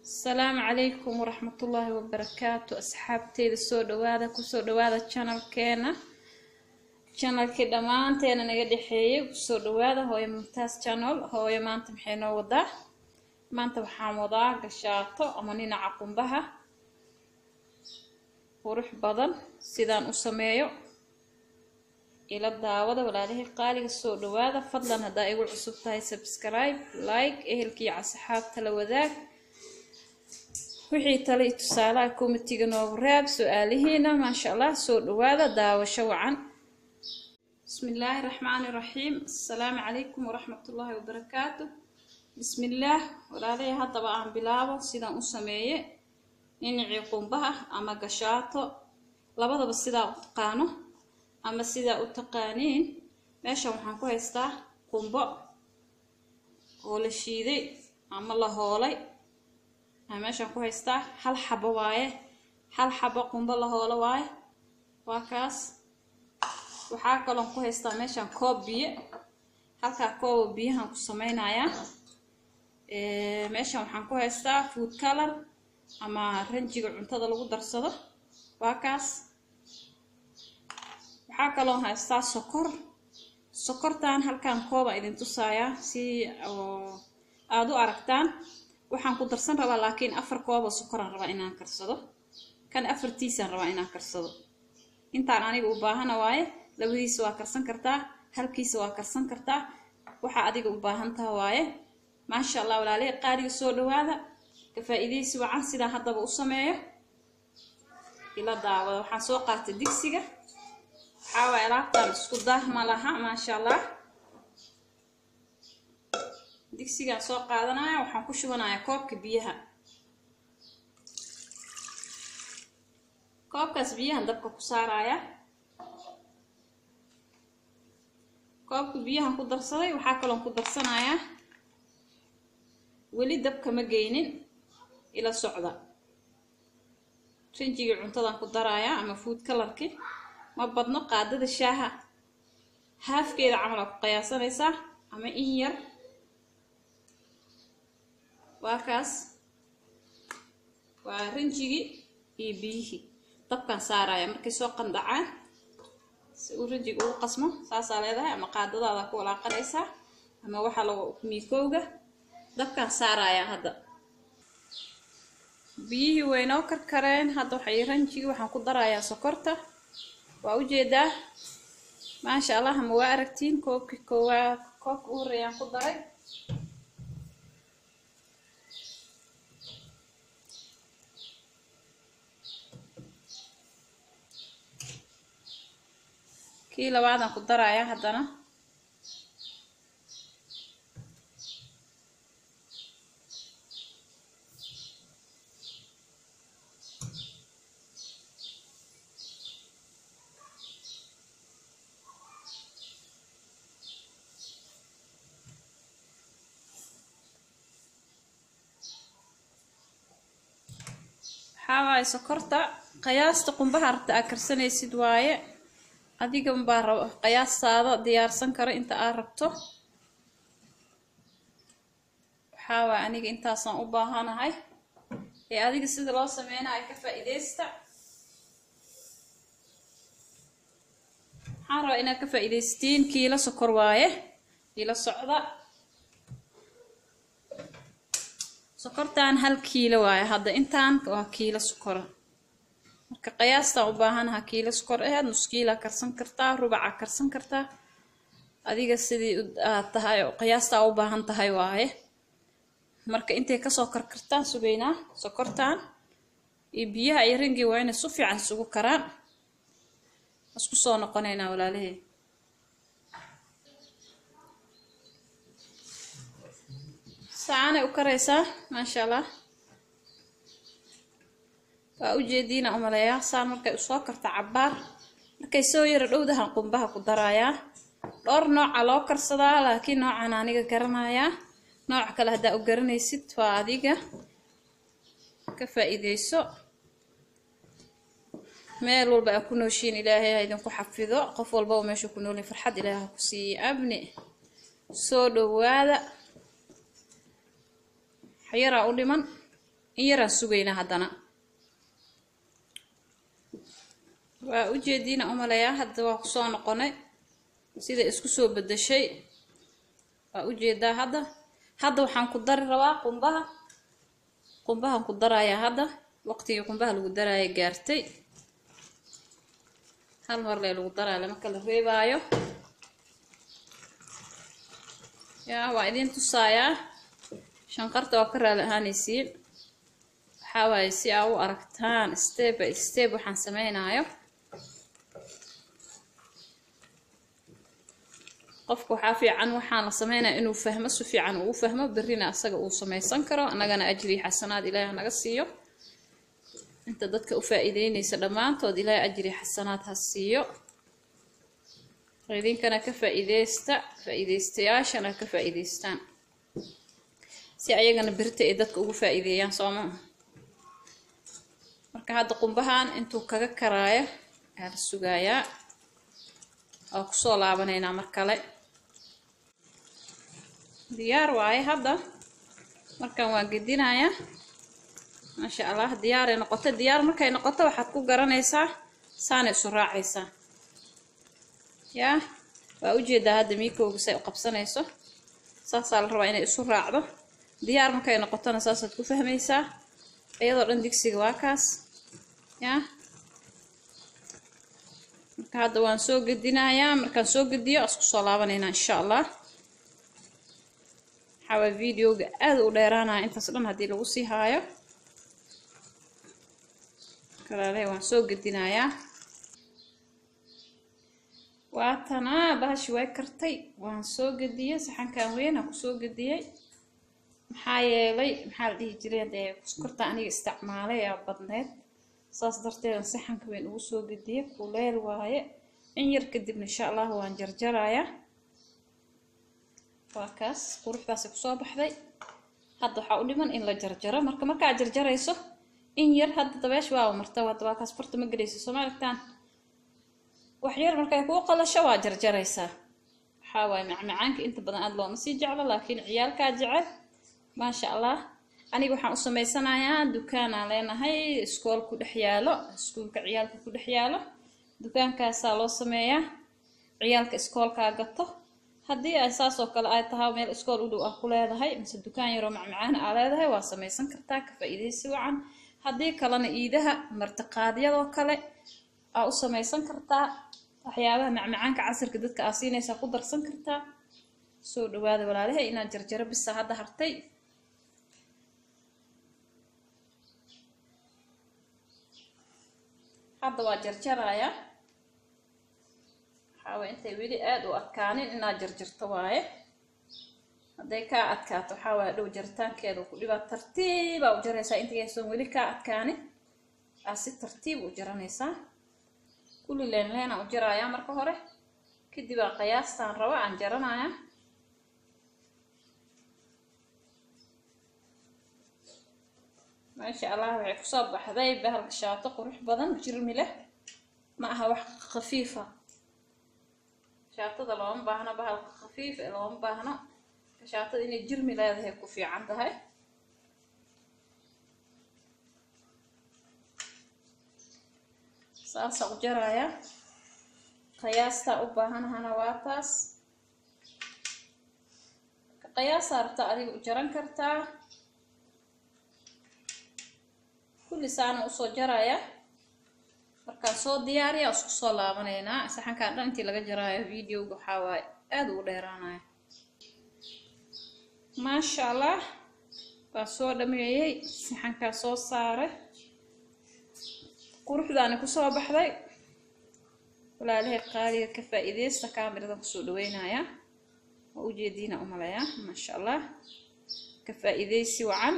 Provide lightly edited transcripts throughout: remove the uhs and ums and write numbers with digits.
السلام عليكم ورحمة الله وبركاته. أصحابتي السود وهذا كسود وهذا channel كده ما أنت أنا نقدر حي كسود وهذا هو ممتاز channel هو ما أنت محينا وضع ما أنت بحامضة قشاطة أمانينا عقم بها وروح بدن سيدان أسميه إلى الدعوة ولا له قالي السود وهذا فضلا هذا يقول عصبتها سبسكرايب لايك إهلكي على صحاب تلوذاك wixii tale tusaalaha koomitiga noo raab su'aalihiina ma sha Allah soo dhawaada daawasho wacan bismillaahir rahmaanir rahiim assalaamu alaykum wa rahmatullaahi wa barakaatuh bismillaah walaalay hadaba aan bilaabo sidaan u sameeyay inay qumbaha ama gashaato labadaba sida u taqaano ama sida u taqaaniin meesha waxaan ku haystaa qumbo oo la shiiday ama la hoolay meesha ku haysta hal xabo waaye hal xabo qumbo la hoolo waaye waa kaas waxa kale ku haysta meesha koob biyo halka koob biyahan ku sameeynaya meesha waxaan ku haystaa food color ama ranjiga cuntada lagu darsado waa kaas waxa kale haysta sokortaan halkan koob idin tusaya si aad u aragtaan waxaan ku darsan rabaa laakiin afar koob oo sokor aan rabaa inaan karsado kan afartiisaan rabaa inaan karsado intaan aniga u baahana waaye labadiisa waa karsan kartaa halkiisa waa karsan kartaa waxa adiga u baahan tahay waaye ma sha Allah walaalay qaaliga soo dhawaada ka faa'iideysi wacan sida hadaba u sameeyo ila daawada waxaan soo qaatay digsiga waxa waa alaabtan isku daahma laha ma sha Allah digsiga soo qaadanaya waxaan ku shubanayaa koobka biyaha koobkaas biyaha dabka ku saaraya koobka biyaha ku darsaday waxa kale oo ku darsanaya wali dabka ma geynin ila socda ranjiga cuntada ku daraya ama food colorki ma badno qaadada shaaha haafkeeda camal ku qiyaasanaysa ama in yar وكاس ورنجي يبيه طبقا سارايا مركي سو قندعان ورنجي او قسمه ساسا لهدها اما قادada ku wala qadaysa ama waxa lagu miikowga dabkan saaraya hada biyi weyno karkareen hada waxay ranjiga waxaan ku darayaa sokorta waa u jeedaa ma sha Allah ma waa aragtiin koobki koob u reeyaan ku daray kii labaad aan ku daraya hadana xawaay sokorta qiyaasta qumbaha arta akarsanaysid waaye adiga baa rabo qiyaasaada diyaarsan karo inta aad rabto waxa waa aniga intaasan u baahanahay ee adiga sida loo sameeyay ka faa'iideysta waxaan rabaa inaad ka faa'iideystiin kiilo sokor waaye ila socda sokortaan 1 kiilo waaye hadda intaan waa kiilo sokor marka qiyaasta u baahanahay kiilo sokor nus kiilo karsan kartaa rubac karsan kartaa adiga sidii aad tahay qiyaasta u baahan tahay waaye marka intee ka soo karkartaan sugeynaa sokortaan iyo biyaha ay ringi waa inay si fiican isugu karaan isku soo noqonaynaa walaalahay saana u karaysaa ma sha Allah waa u jeedina umalaya saan markay soo karta cabaar markay soo yar dhowdahan qumbaha ku daraya dhowr nooc loo karsadaa laakiin noocan aniga garanaya nooc kale hada u garanaysid waa adiga ka faa'iideyso meel walba ku nooshiin Ilaahay idin ku xafido qof walba oo meesha ku nool farxad Ilaahay ku sii abni soo dhawaada xayira u dhiman in yaraan sugayna haddana waa u jeediina umaleeyaa hadda waa kusoo noqonay sida isku soo bedeshay waa u jeedaa hadda waxaan ku dari rabaa qumbahan ku darayaa hadda waqtigii qumbaha lagu daraya gaartay hal mar lagu daraa lama kala reebaayo yaa waa idin tusayaa shanqarta oo ka raali ahaanaysiin waxaa waaye si aa u aragtaan step by step waxaan samaynayo qofku waxaa fiican waxaan la sameynaa inuu fahmo si fiican uu fahmo berrina asaga uu samaysan karo annagana ajri xasanaad ilaahay naga siiyo inta dadka u faa'iideynaysa dhamaantood ilaahay ajri xasanaad ha siiyo idinkana ka faa'iideystayaashana ka faa'iideystaan si ayagana berita ay dadka ugu faa'iideeyaan sooma marka hadda qumbahan intuu kaga karaayo ayaa la sugayaa oo kusoo laabanaynaa mar kale diyaar waaye hadda markaan waan gedinayaa maasha allah diyaaray noqoto diyaar markay noqoto waxaad ku garanaysaa saanay isu raacaysaa yaa waa u jeedaa hadda miikowga say u qabsanayso saasaa la rabaa inay isu raacdo diyaar markay noqotona saasaad ku fahmaysaa iyadoo dhan digsiga waa kaas yaa marka hadda waan soo gedinayaa markaan soo gediyo isku soo laabanaynaa insha allah waxaa videoga aad u dheeraanaya intaas dhan haddii lagu sii haayo kalaale waan soo gedinayaa waatana bahashi way kartay waan soo gediyay saxankan weyn aan ku soo gediyay maxaa yeelay maxaa la dhihi jiray dee kuskurta aniga isticmaalay ee badneed saas darteed saxanka weyn ugu soo gediyay kuleel waaye in yar kadibna insha allah waan jarjarayaa waa kaas quruxdaas ku soo baxday hadda waxaa u dhiman in la jarjaro markaa jarjarayso in yar hadda dabeesh waa marta waa kaas farta ma galayso Soomaalitaan wax yar markay ku qalasho waa jarjaraysaa waxaa waaye macmacaanka inta badan aad looma sii jeclo laakiin ciyaalka jecel ma sha Allah aniga waxaan u sameysanayaa dukaan aan leenahay iskool ku dhex yaalo iskuulka ciyaalka ku dhex yaalo dukaankaas loo sameeyaa ciyaalka iskoolka gato haddii ay saas oo kale ay tahay meel iskool u dhow ah ku leedahay mise dukaan yar oo macmacaan ah leedahay waa samaysan kartaa ka faa'iideysi wacan haddii kalena iidaha martiqaadyadoo kale aa u samaysan kartaa waxyaabaha macmacaanka casirka dadka aa siinaysa ku darsan kartaa soo dhawaada walaalahay inaan jarjaro bisa hadda hartay hadda waa jarjarayaa waxaa intay weli aad u adkaanin inaad jarjarto waaye hadday kaa adkaato waxaa waaye dhow jaritaankeeda ku dhibaa tartiib aa u jaraysaa intaysan weli kaa adkaanin aa si tartiib u jaranaysaa kulli leen u jarayaa marka hore kadib aa qiyaastaan raba aan jaranayaa maasha Allah waxay ku soo baxday bahalka shaato qurux badan jirmi leh ma aha wax khafiifa shaatada looma baahna bahalka khafiif ee looma baahna shaatada inay jirmi leedahay ku fiican tahay saasa u jaraya qiyaasta u baahanahana waa taas qiyaasta rabta adiga u jaran kartaa kulli saana u soo jaraya markaan soo diyaariya isku soo laabaneynaa saxankaan dhan intii laga jaraayo videoga waxaa waaye aad ugu dheeraanaya maasha Allah waa soo dhameeyay saxankaa soo saaray quruxdaana ku soo baxday walaalahay qaaliga ka faa'iideysta kaamirada ku soo dhaweynaya oo u jeedina u malaya maasha Allah ka faa'iideysi wacan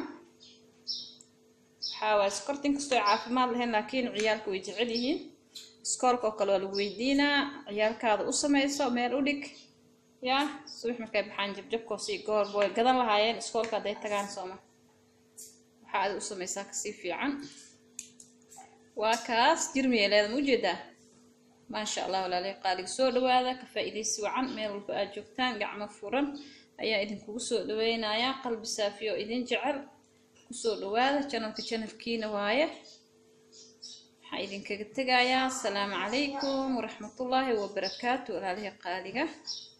waxaa sokortin kastoo caafimaad lahayn laakiin ciyaalku way jecel yihiin iskoolka oo kale waa lagu weydiinaa ciyaalkaada u samayso meel u dhig yaa subax markay baxaan jabjabkoo sii goor booy gadan lahaayeen iskoolka hadday tagaan sooma waxaa aad u samaysaa kasii fiican waa kaas jirmiye leedahay ujeedaa maasha Allah walaalahay qaaliga soo dhawaada ka faa'iideysi wacan meel walba aad joogtaan gacmo furan ayaa idinkugu soo dhaweynayaa qalbi saafiyo idin jecel kusoo dhawaada channelkiina waaye waxaan idinkaga tegayaa assalaamu calaykum waraxmatullaahi wabarakaatu walaalahay qaaliga